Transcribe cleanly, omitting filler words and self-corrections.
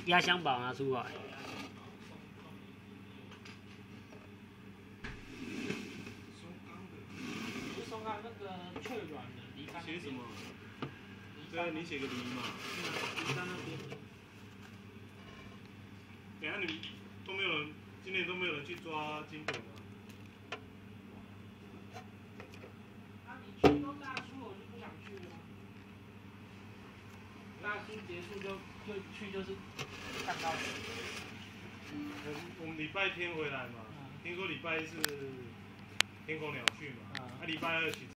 压箱宝拿出来。 不是松冈那个脆软的梨干。 写什么？对，你写个梨嘛。 梨干那边。 等下你都没有人，今年都没有人去抓金本啊。 啊，你去都大叔，我就不想去了。大叔结束就去就是蛋糕。 我们礼拜天回来嘛，听说礼拜一是天空鸟去嘛，礼拜二去。